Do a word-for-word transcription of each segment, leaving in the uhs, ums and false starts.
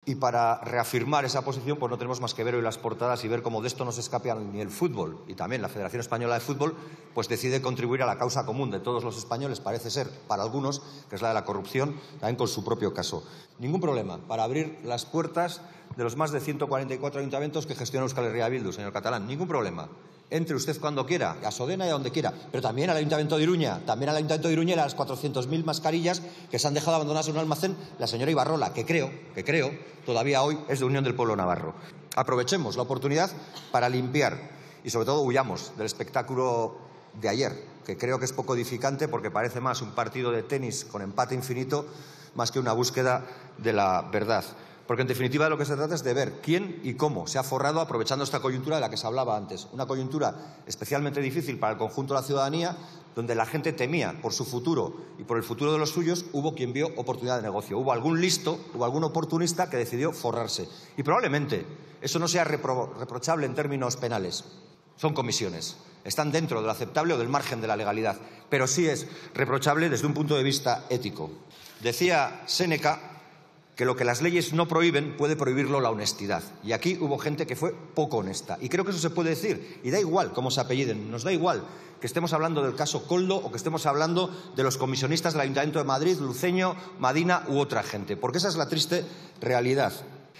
Y para reafirmar esa posición, pues no tenemos más que ver hoy las portadas y ver cómo de esto no se escapa ni el fútbol. Y también la Federación Española de Fútbol pues decide contribuir a la causa común de todos los españoles, parece ser, para algunos, que es la de la corrupción, también con su propio caso. Ningún problema para abrir las puertas de los más de ciento cuarenta y cuatro ayuntamientos que gestiona Euskal Herria Bildu, señor Catalán. Ningún problema. Entre usted cuando quiera, a Sodena y a donde quiera, pero también al Ayuntamiento de Iruña, también al Ayuntamiento de Iruña y a las cuatrocientas mil mascarillas que se han dejado abandonadas en un almacén la señora Ibarrola, que creo, que creo, todavía hoy es de Unión del Pueblo Navarro. Aprovechemos la oportunidad para limpiar y, sobre todo, huyamos del espectáculo de ayer, que creo que es poco edificante porque parece más un partido de tenis con empate infinito más que una búsqueda de la verdad. Porque, en definitiva, de lo que se trata es de ver quién y cómo se ha forrado aprovechando esta coyuntura de la que se hablaba antes. Una coyuntura especialmente difícil para el conjunto de la ciudadanía, donde la gente temía por su futuro y por el futuro de los suyos. Hubo quien vio oportunidad de negocio. Hubo algún listo, hubo algún oportunista que decidió forrarse. Y probablemente eso no sea repro- reprochable en términos penales. Son comisiones. Están dentro del aceptable o del margen de la legalidad. Pero sí es reprochable desde un punto de vista ético. Decía Séneca que lo que las leyes no prohíben puede prohibirlo la honestidad. Y aquí hubo gente que fue poco honesta. Y creo que eso se puede decir. Y da igual cómo se apelliden. Nos da igual que estemos hablando del caso Koldo o que estemos hablando de los comisionistas del Ayuntamiento de Madrid, Luceño, Madina u otra gente. Porque esa es la triste realidad.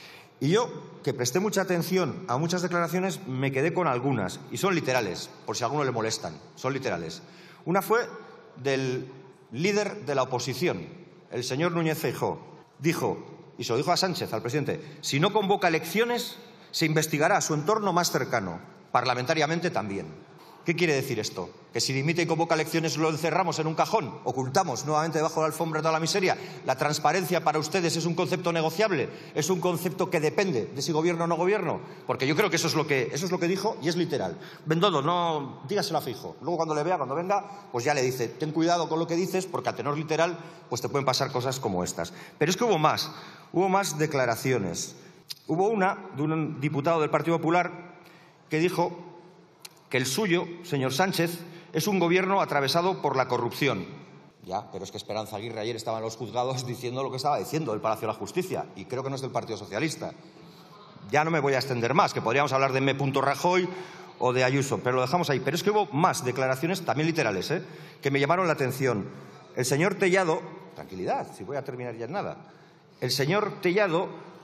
Y yo, que presté mucha atención a muchas declaraciones, me quedé con algunas. Y son literales, por si a alguno le molestan. Son literales. Una fue del líder de la oposición, el señor Núñez Feijóo. Dijo, y se lo dijo a Sánchez, al presidente, si no convoca elecciones, se investigará a su entorno más cercano, parlamentariamente también. ¿Qué quiere decir esto? ¿Que si dimite y convoca elecciones lo encerramos en un cajón? ¿Ocultamos nuevamente debajo de la alfombra toda la miseria? ¿La transparencia para ustedes es un concepto negociable? ¿Es un concepto que depende de si gobierno o no gobierno? Porque yo creo que eso es lo que, eso es lo que dijo y es literal. Bendodo, no, dígaselo a Feijóo. Luego cuando le vea, cuando venga, pues ya le dice, ten cuidado con lo que dices porque a tenor literal pues te pueden pasar cosas como estas. Pero es que hubo más, hubo más declaraciones. Hubo una de un diputado del Partido Popular que dijo que el suyo, señor Sánchez, es un gobierno atravesado por la corrupción. Ya, pero es que Esperanza Aguirre ayer estaba en los juzgados diciendo lo que estaba diciendo del Palacio de la Justicia, y creo que no es del Partido Socialista. Ya no me voy a extender más, que podríamos hablar de M. Rajoy o de Ayuso, pero lo dejamos ahí. Pero es que hubo más declaraciones, también literales, ¿eh?, que me llamaron la atención. El señor Tellado, tranquilidad, si voy a terminar ya en nada. El señor Tellado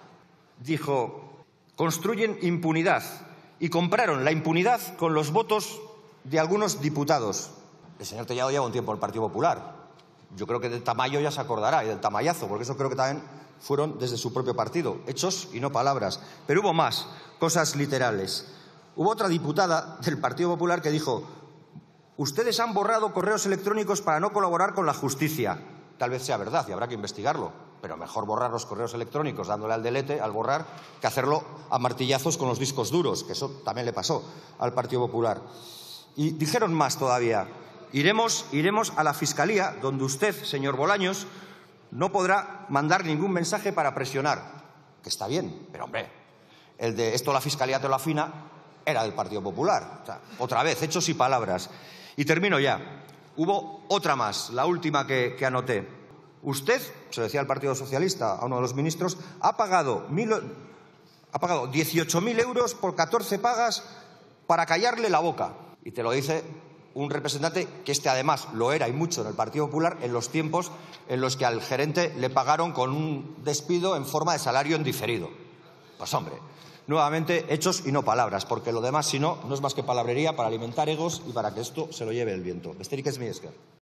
dijo, construyen impunidad. Y compraron la impunidad con los votos de algunos diputados. El señor Tellado lleva un tiempo en el Partido Popular. Yo creo que del Tamayo ya se acordará, y del Tamayazo, porque eso creo que también fueron desde su propio partido. Hechos y no palabras. Pero hubo más, cosas literales. Hubo otra diputada del Partido Popular que dijo, ustedes han borrado correos electrónicos para no colaborar con la justicia. Tal vez sea verdad y habrá que investigarlo. Pero mejor borrar los correos electrónicos dándole al delete, al borrar, que hacerlo a martillazos con los discos duros, que eso también le pasó al Partido Popular. Y dijeron más todavía. Iremos, iremos a la Fiscalía, donde usted, señor Bolaños, no podrá mandar ningún mensaje para presionar. Que está bien, pero hombre, el de esto la Fiscalía te lo afina era del Partido Popular. O sea, otra vez, hechos y palabras. Y termino ya. Hubo otra más, la última que, que anoté. Usted, se lo decía al Partido Socialista, a uno de los ministros, ha pagado, mil, ha pagado dieciocho mil euros por catorce pagas para callarle la boca. Y te lo dice un representante que este además lo era y mucho en el Partido Popular en los tiempos en los que al gerente le pagaron con un despido en forma de salario en diferido. Pues hombre, nuevamente hechos y no palabras, porque lo demás, si no, no es más que palabrería para alimentar egos y para que esto se lo lleve el viento. Besterik ez mila esker.